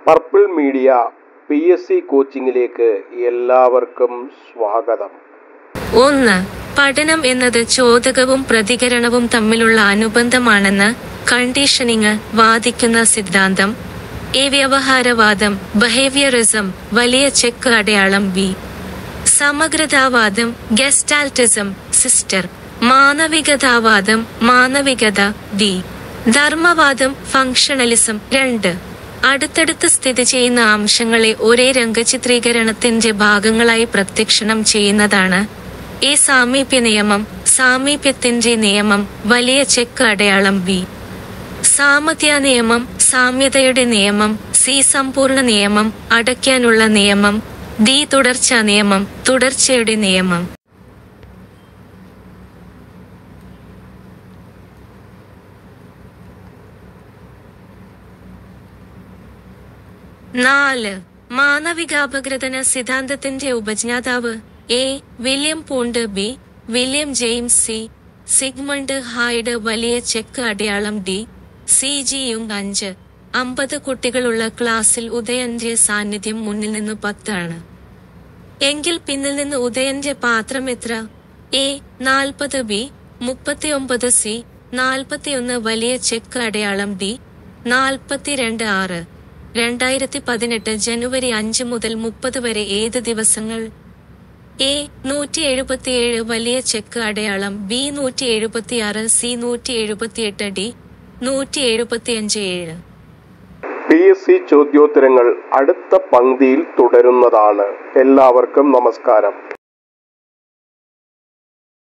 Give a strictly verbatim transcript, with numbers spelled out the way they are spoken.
Purple media P S C കോച്ചിങ്ങിലേക്ക് എല്ലാവർക്കും സ്വാഗതം. ഒന്ന്. പഠനം എന്നത് ചോദകവും പ്രതികരണവും തമ്മിലുള്ള അനുബന്ധമാണെന്ന് കണ്ടീഷനിങ് വാദിക്കുന്ന സിദ്ധാന്തം. എ. വ്യവഹാരവാദം ബിഹേവിയറിസം വലിയ ചെക്ക് അടയാളം ബി. സമഗ്രതാവാദം ഗെസ്റ്റാൾട്ടിസം സിസ്റ്റർ. മാനവികതാവാദം മാനവികത ഡി. ധർമ്മവാദം ഫങ്ഷണലിസം രണ്ട്. അടുത്തടുത്ത് സ്ഥിതി ചെയ്യുന്ന അംശങ്ങളെ ഒരേ രംഗചിത്രീകരണത്തിന്റെ ഭാഗങ്ങളായി പ്രത്യക്ഷണം ചെയ്യുന്നതാണ് എ. സാമീപ്യ നിയമം സാമീപ്യത്തിന്റെ നിയമം വലിയ ചെക്ക് അടയാളം ബി. സാമത്യ നിയമം സാമ്യതയുടെ നിയമം സി. സമ്പൂർണ്ണ നിയമം അടയ്ക്കാനുള്ള നിയമം ഡി. തുടർച്ചാ നിയമം തുടർച്ചയുടെ നിയമം. നാല്. മാനവികാപഗ്രഥന സിദ്ധാന്തത്തിന്റെ ഉപജ്ഞാതാവ് A. William Wundt B. William James C. Sigmund ഹൈഡ് വലിയ ചെക്ക് അടയാളം ഡി. സി. ജി. യുങ് അഞ്ച്. അമ്പത് കുട്ടികളുള്ള ക്ലാസ്സിൽ ഉദയന്റെ സാന്നിധ്യം മുന്നിൽ നിന്ന് പത്താണ് എങ്കിൽ പിന്നിൽ നിന്ന് ഉദയന്റെ പാത്രം എത്ര? എ. നാൽപ്പത് ബി. മുപ്പത്തിയൊമ്പത് സി. നാൽപ്പത്തിയൊന്ന് വലിയ ചെക്ക് അടയാളം ഡി. നാൽപ്പത്തിരണ്ട് ആറ്. രണ്ടായിരത്തി പതിനെട്ട് ജനുവരി അഞ്ച് മുതൽ മുപ്പത് വരെ ഏത് ദിവസങ്ങൾ? എ. നൂറ്റി എഴുപത്തിയേഴ് വലിയ ചെക്ക് അടയാളം ബി. നൂറ്റി എഴുപത്തിയാറ് സി. നൂറ്റി എഴുപത്തിയെട്ട് ഡി. നൂറ്റി എഴുപത്തിയഞ്ച് ഏഴ്. പി എസ് സി ചോദ്യോത്തരങ്ങൾ അടുത്ത പങ്ക്തിയിൽ തുടരുന്നതാണ്. എല്ലാവർക്കും നമസ്കാരം.